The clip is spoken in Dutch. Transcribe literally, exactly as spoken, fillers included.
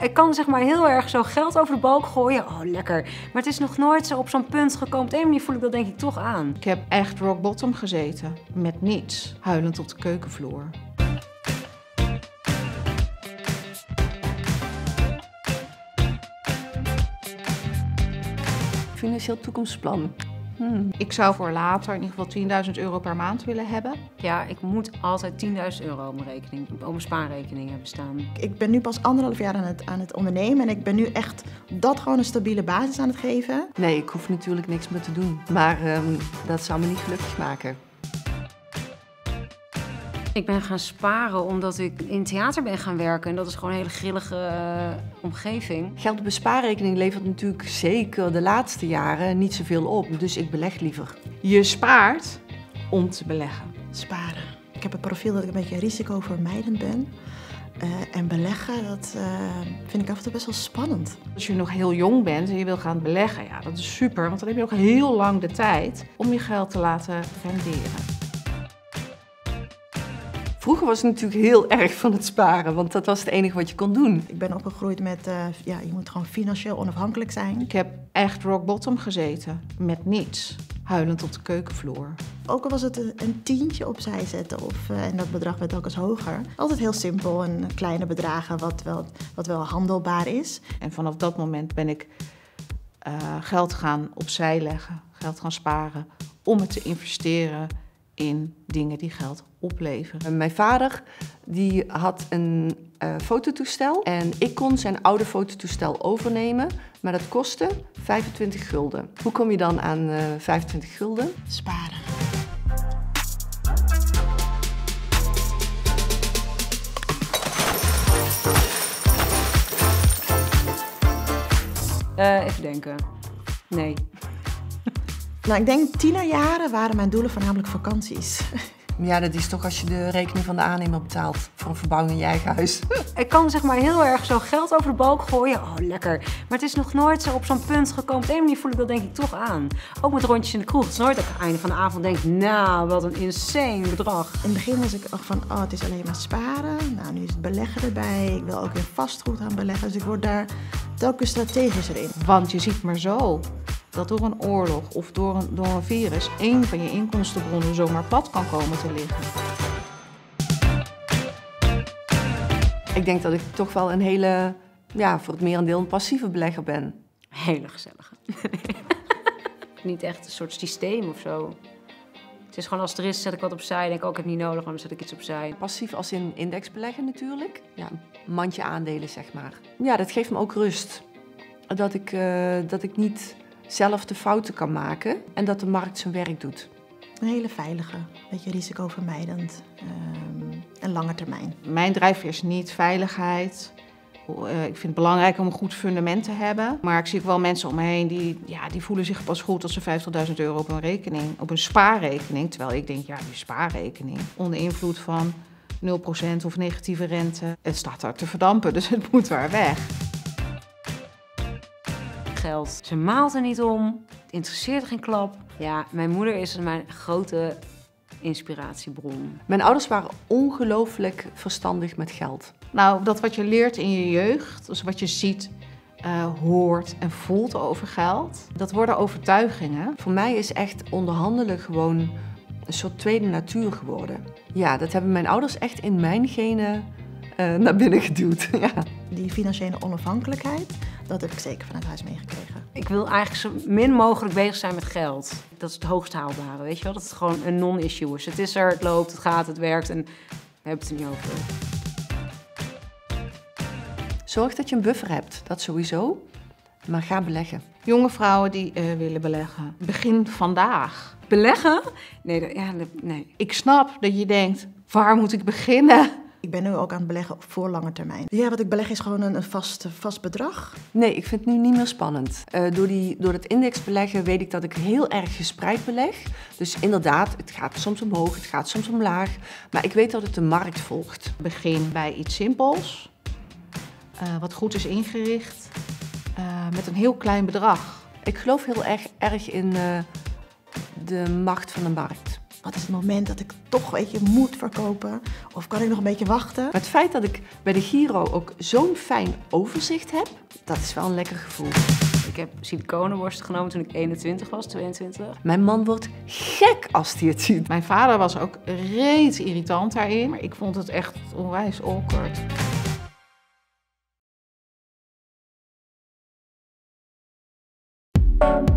Ik kan zeg maar heel erg zo geld over de balk gooien. Oh, lekker. Maar het is nog nooit zo op zo'n punt gekomen. Op de een manier voel ik dat denk ik toch aan. Ik heb echt rock bottom gezeten. Met niets. Huilend op de keukenvloer. Financieel toekomstplan. Hmm. Ik zou voor later in ieder geval tienduizend euro per maand willen hebben. Ja, ik moet altijd tienduizend euro op mijn rekening, op mijn spaarrekening hebben staan. Ik ben nu pas anderhalf jaar aan het, aan het ondernemen en ik ben nu echt dat gewoon een stabiele basis aan het geven. Nee, ik hoef natuurlijk niks meer te doen. Maar um, dat zou me niet gelukkig maken. Ik ben gaan sparen omdat ik in theater ben gaan werken. En dat is gewoon een hele grillige uh, omgeving. Geld op een spaarrekening levert natuurlijk zeker de laatste jaren niet zoveel op. Dus ik beleg liever. Je spaart om te beleggen. Sparen. Ik heb het profiel dat ik een beetje risicovermijdend ben. Uh, en beleggen, dat uh, vind ik af en toe best wel spannend. Als je nog heel jong bent en je wil gaan beleggen, ja, dat is super. Want dan heb je ook heel lang de tijd om je geld te laten renderen. Vroeger was ik natuurlijk heel erg van het sparen, want dat was het enige wat je kon doen. Ik ben opgegroeid met, uh, ja, je moet gewoon financieel onafhankelijk zijn. Ik heb echt rock bottom gezeten, met niets. Huilend op de keukenvloer. Ook al was het een, een tientje opzij zetten of, uh, en dat bedrag werd ook eens hoger. Altijd heel simpel en kleine bedragen wat wel, wat wel handelbaar is. En vanaf dat moment ben ik uh, geld gaan opzij leggen, geld gaan sparen om het te investeren in dingen die geld opleveren. Mijn vader die had een uh, fototoestel en ik kon zijn oude fototoestel overnemen, maar dat kostte vijfentwintig gulden. Hoe kom je dan aan uh, vijfentwintig gulden? Sparen. Uh, even denken. Nee. Nou, ik denk tienerjaren waren mijn doelen voornamelijk vakanties. Ja, dat is toch als je de rekening van de aannemer betaalt voor een verbouwing in je eigen huis. Ik kan zeg maar heel erg zo geld over de balk gooien. Oh, lekker. Maar het is nog nooit zo op zo'n punt gekomen. Op de een manier voel ik dat denk ik toch aan. Ook met rondjes in de kroeg. Het is nooit dat ik aan het einde van de avond denk, nou, wat een insane bedrag. In het begin was ik ook van, oh, het is alleen maar sparen. Nou, nu is het beleggen erbij. Ik wil ook in vastgoed gaan beleggen. Dus ik word daar telkens strategischer in. Want je ziet maar zo dat door een oorlog of door een, door een virus één van je inkomstenbronnen zomaar plat kan komen te liggen. Ik denk dat ik toch wel een hele, ja, voor het merendeel een passieve belegger ben. Hele gezellige. Niet echt een soort systeem of zo. Het is gewoon als er is, zet ik wat opzij. Denk ik, oh, ik heb niet nodig, maar dan zet ik iets opzij. Passief als in indexbeleggen natuurlijk. Ja, een mandje aandelen, zeg maar. Ja, dat geeft me ook rust. Dat ik, uh, dat ik niet zelf de fouten kan maken en dat de markt zijn werk doet. Een hele veilige, een beetje risicovermijdend um, en lange termijn. Mijn drijfveer is niet veiligheid. Uh, ik vind het belangrijk om een goed fundament te hebben. Maar ik zie ook wel mensen om me heen die, ja, die voelen zich pas goed als ze vijftigduizend euro op een rekening, op een spaarrekening. Terwijl ik denk, ja, die spaarrekening onder invloed van nul procent of negatieve rente. Het staat daar te verdampen, dus het moet waar weg. Geld. Ze maalt er niet om. Het interesseert er geen klap. Ja, mijn moeder is mijn grote inspiratiebron. Mijn ouders waren ongelooflijk verstandig met geld. Nou, dat wat je leert in je jeugd, dus wat je ziet, uh, hoort en voelt over geld, dat worden overtuigingen. Voor mij is echt onderhandelen gewoon een soort tweede natuur geworden. Ja, dat hebben mijn ouders echt in mijn genen uh, naar binnen geduwd. Ja. Die financiële onafhankelijkheid, dat heb ik zeker vanuit huis meegekregen. Ik wil eigenlijk zo min mogelijk bezig zijn met geld. Dat is het hoogst haalbare, weet je wel? Dat het gewoon een non-issue is. Het is er, het loopt, het gaat, het werkt en we hebben het er niet over. Zorg dat je een buffer hebt, dat sowieso. Maar ga beleggen. Jonge vrouwen die uh, willen beleggen, begin vandaag. Beleggen? Nee, dat, ja, dat, nee. Ik snap dat je denkt, waar moet ik beginnen? Ik ben nu ook aan het beleggen voor lange termijn. Ja, wat ik beleg is gewoon een vast, vast bedrag. Nee, ik vind het nu niet meer spannend. Uh, door, die, door het indexbeleggen weet ik dat ik heel erg gespreid beleg. Dus inderdaad, het gaat soms omhoog, het gaat soms omlaag. Maar ik weet dat het de markt volgt. Begin bij iets simpels, uh, wat goed is ingericht, uh, met een heel klein bedrag. Ik geloof heel erg, erg in uh, de macht van de markt. Wat is het moment dat ik toch, weet je, moet verkopen? Of kan ik nog een beetje wachten? Maar het feit dat ik bij de Giro ook zo'n fijn overzicht heb, dat is wel een lekker gevoel. Ik heb siliconenworsten genomen toen ik eenentwintig was, tweeëntwintig. Mijn man wordt gek als hij het ziet. Mijn vader was ook reet irritant daarin, maar ik vond het echt onwijs awkward.